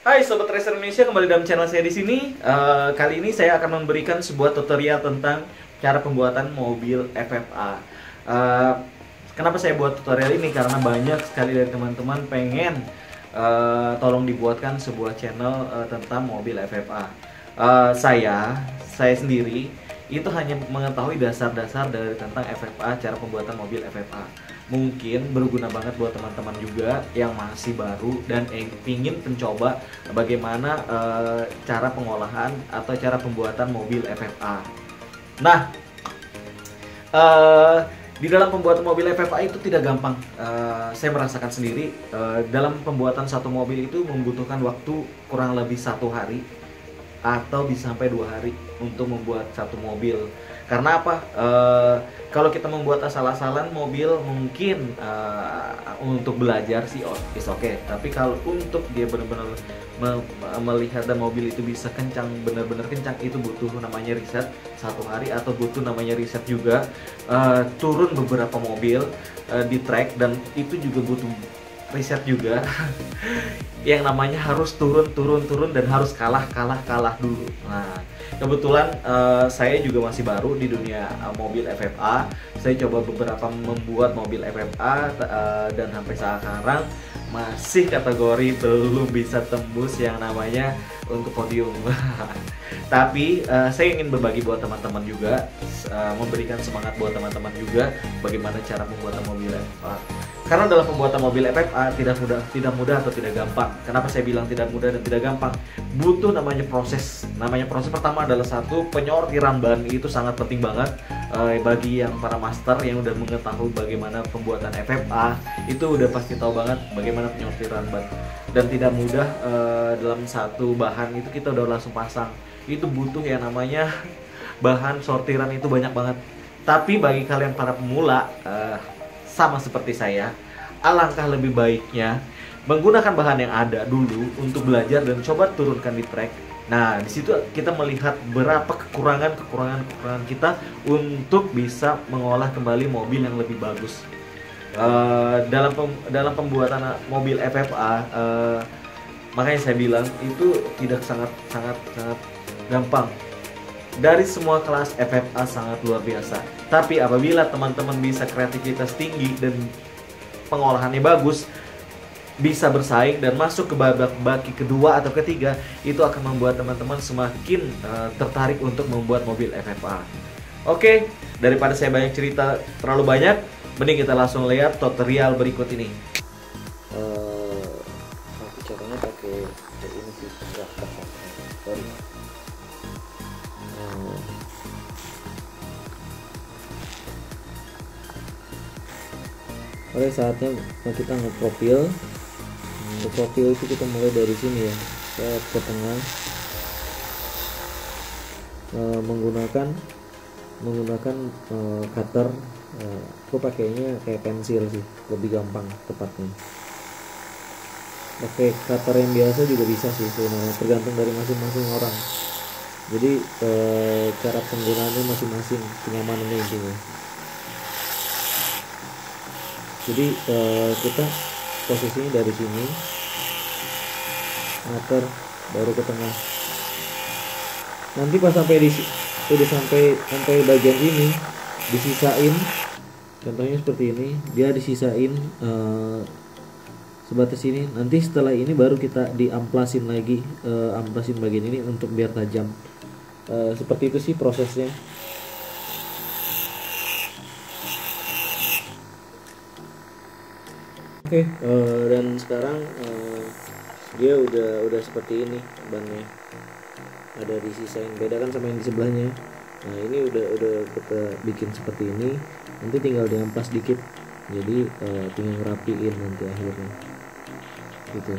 Hai Sobat Racer Indonesia, kembali dalam channel saya di sini. Kali ini saya akan memberikan sebuah tutorial tentang cara pembuatan mobil FFA. Kenapa saya buat tutorial ini? Karena banyak sekali dari teman-teman pengen tolong dibuatkan sebuah channel tentang mobil FFA. Saya sendiri itu hanya mengetahui dasar-dasar dari tentang FFA, cara pembuatan mobil FFA. Mungkin berguna banget buat teman-teman juga yang masih baru dan ingin mencoba bagaimana cara pengolahan atau cara pembuatan mobil FFA. Nah, di dalam pembuatan mobil FFA itu tidak gampang. Saya merasakan sendiri, dalam pembuatan satu mobil itu membutuhkan waktu kurang lebih 1 hari atau bisa sampai 2 hari untuk membuat satu mobil. Karena apa? Kalau kita membuat asal-asalan mobil mungkin untuk belajar sih is okay. Tapi kalau untuk dia benar-benar melihat dan mobil itu bisa kencang, benar-benar kencang, itu butuh namanya riset 1 hari, atau butuh namanya riset juga turun beberapa mobil di track, dan itu juga butuh riset juga yang namanya harus turun dan harus kalah dulu. Nah, kebetulan saya juga masih baru di dunia mobil FFA. Saya coba beberapa membuat mobil FFA dan sampai sekarang masih kategori belum bisa tembus yang namanya untuk podium. Tapi saya ingin berbagi buat teman-teman juga, memberikan semangat buat teman-teman juga bagaimana cara pembuatan mobil FFA. Karena dalam pembuatan mobil FFA tidak mudah atau tidak gampang. Kenapa saya bilang tidak mudah dan tidak gampang? Butuh namanya proses. Namanya proses pertama adalah satu, penyortiran ban. Itu sangat penting banget bagi yang para master yang udah mengetahui bagaimana pembuatan FFA. Itu udah pasti tahu banget bagaimana penyortiran ban. Dan tidak mudah dalam satu bahan itu kita udah langsung pasang. Itu butuh yang namanya bahan sortiran, itu banyak banget. Tapi bagi kalian para pemula, sama seperti saya, alangkah lebih baiknya menggunakan bahan yang ada dulu untuk belajar dan coba turunkan di track. Nah, di situ kita melihat berapa kekurangan kita untuk bisa mengolah kembali mobil yang lebih bagus. Dalam pembuatan mobil FFA, makanya saya bilang itu tidak sangat gampang. Dari semua kelas FFA sangat luar biasa. Tapi apabila teman-teman bisa kreativitas tinggi dan pengolahannya bagus, bisa bersaing dan masuk ke babak kedua atau ketiga, itu akan membuat teman-teman semakin tertarik untuk membuat mobil FFA. Oke, daripada saya banyak cerita terlalu banyak, mending kita langsung lihat tutorial berikut ini. Aku caranya pakai ini sih, sorry. Oke, saatnya kita ngeprofil. Untuk profil itu kita mulai dari sini ya, ke tengah, menggunakan cutter. Aku pakainya kayak pensil sih, lebih gampang tepatnya. Pakai cutter yang biasa juga bisa sih sebenarnya, tergantung dari masing-masing orang. Jadi cara penggunaannya masing-masing, kenyamanannya intinya. Jadi kita posisinya dari sini, ngater, baru ke tengah. Nanti pas udah sampai bagian ini, disisain. Contohnya seperti ini, dia disisain sebatas ini. Nanti setelah ini baru kita diamplasin lagi, amplasin bagian ini untuk biar tajam. Seperti itu sih prosesnya. Oke, dan sekarang dia udah seperti ini bannya. Ada disisain, beda kan sama yang di sebelahnya. Nah, ini udah kita bikin seperti ini. Nanti tinggal diamplas dikit. Jadi tinggal ngerapiin nanti akhirnya. Gitu.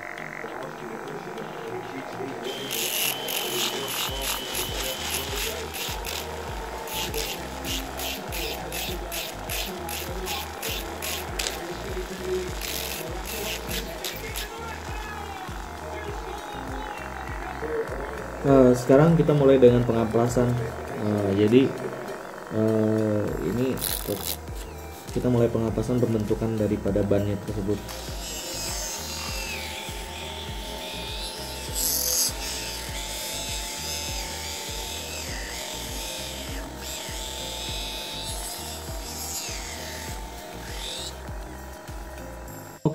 Sekarang kita mulai dengan pengamplasan. Jadi ini kita mulai pengamplasan pembentukan daripada bannya tersebut.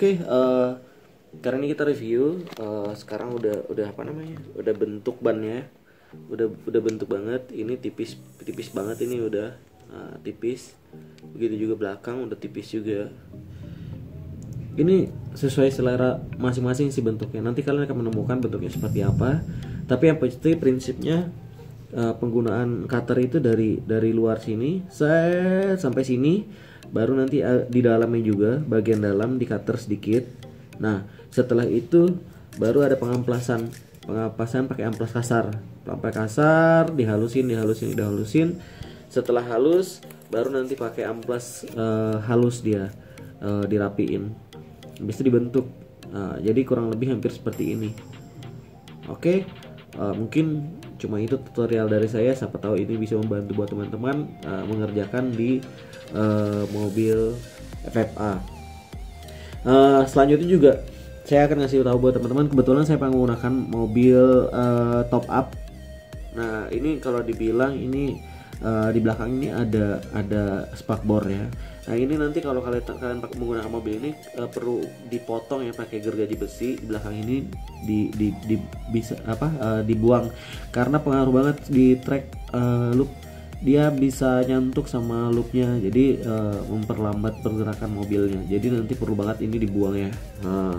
Oke, karena ini kita review, sekarang udah apa namanya? Udah bentuk bannya. Udah bentuk banget. Ini tipis banget, ini udah tipis. Begitu juga belakang udah tipis juga. Ini sesuai selera masing-masing sih bentuknya. Nanti kalian akan menemukan bentuknya seperti apa. Tapi yang pasti prinsipnya penggunaan cutter itu dari luar sini sampai sini, baru nanti di dalamnya juga bagian dalam di cutter sedikit. Nah setelah itu baru ada pengampasan pakai amplas kasar, dihalusin. Setelah halus baru nanti pakai amplas halus dia, dirapiin, habis itu dibentuk. Jadi kurang lebih hampir seperti ini. Oke, mungkin cuma itu tutorial dari saya. Siapa tahu ini bisa membantu buat teman-teman mengerjakan di mobil FFA. Selanjutnya juga saya akan ngasih tahu buat teman-teman. Kebetulan saya menggunakan mobil top up. Nah ini kalau dibilang ini di belakang ini ada spakbor ya. Nah ini nanti kalau kalian menggunakan mobil ini perlu dipotong ya pakai gergaji besi. Di belakang ini bisa dibuang karena pengaruh banget di track loop. Dia bisa nyantuk sama loopnya, jadi memperlambat pergerakan mobilnya. Jadi nanti perlu banget ini dibuang ya. Nah,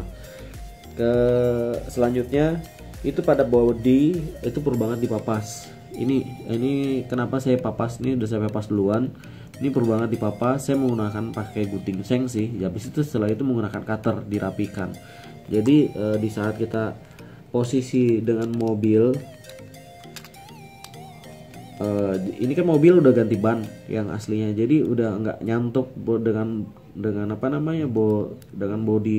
selanjutnya itu pada body itu perlu banget dipapas. Ini kenapa saya papas, ini udah saya papas duluan. Ini perlu banget dipapas. Saya menggunakan pakai gunting seng sih. Habis itu setelah itu menggunakan cutter dirapikan. Jadi di saat kita posisi dengan mobil, ini kan mobil udah ganti ban yang aslinya, jadi udah nggak nyantuk dengan apa namanya dengan body.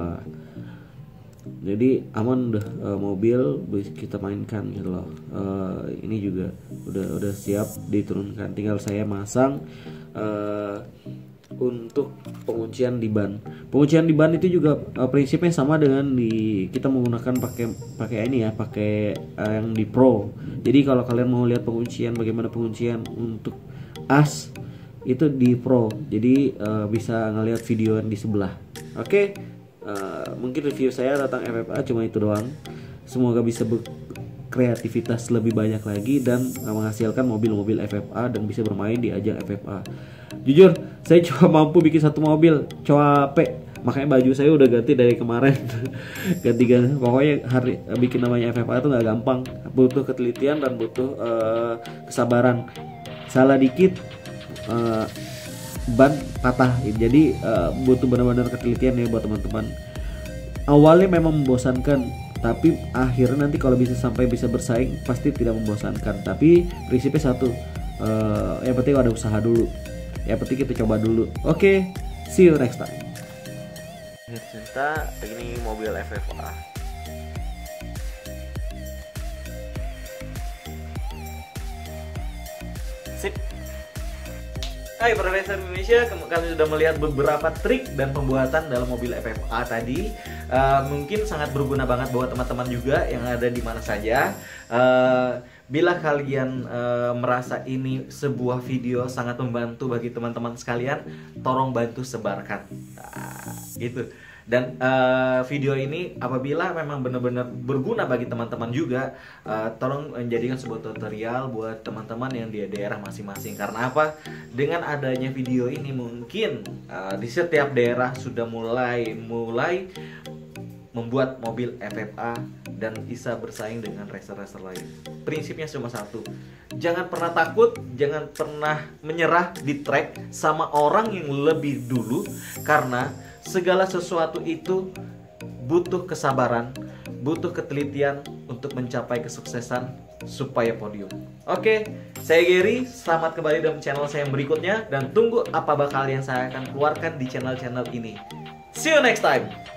Jadi aman udah, mobil bisa kita mainkan gitu loh. Ini juga udah siap diturunkan, tinggal saya masang untuk penguncian di ban. Penguncian di ban itu juga prinsipnya sama dengan kita menggunakan pakai ini ya, pakai yang di Pro. Jadi kalau kalian mau lihat bagaimana penguncian untuk as itu di Pro, jadi bisa ngelihat video yang di sebelah. Oke. Mungkin review saya tentang FFA cuma itu doang. Semoga bisa berkreativitas lebih banyak lagi dan menghasilkan mobil-mobil FFA dan bisa bermain di ajang FFA. Jujur saya cuma mampu bikin satu mobil, capek, makanya baju saya udah ganti dari kemarin. ganti pokoknya bikin namanya FFA itu nggak gampang, butuh ketelitian dan butuh kesabaran. Salah dikit ban patah, jadi butuh benar-benar ketelitian ya buat teman-teman. Awalnya memang membosankan, tapi akhirnya nanti kalau bisa bersaing pasti tidak membosankan. Tapi prinsipnya satu, yang penting ada usaha dulu, yang penting kita coba dulu. Oke, see you next time. Ternyata ini mobil FFA. Sip. Hai Profesor Indonesia, kalian sudah melihat beberapa trik dan pembuatan dalam mobil FFA tadi. Mungkin sangat berguna banget buat teman-teman juga yang ada di mana saja. Bila kalian merasa ini sebuah video sangat membantu bagi teman-teman sekalian, tolong bantu sebarkan. Gitu. Dan video ini apabila memang benar-benar berguna bagi teman-teman juga, tolong menjadikan sebuah tutorial buat teman-teman yang di daerah masing-masing. Karena apa? Dengan adanya video ini mungkin di setiap daerah sudah mulai membuat mobil FFA dan bisa bersaing dengan racer-racer lain. Prinsipnya cuma satu, jangan pernah takut, jangan pernah menyerah di track sama orang yang lebih dulu, karena segala sesuatu itu butuh kesabaran, butuh ketelitian untuk mencapai kesuksesan supaya podium. Oke, saya Gary, selamat kembali dalam channel saya yang berikutnya dan tunggu apa bakal yang saya akan keluarkan di channel-channel ini. See you next time.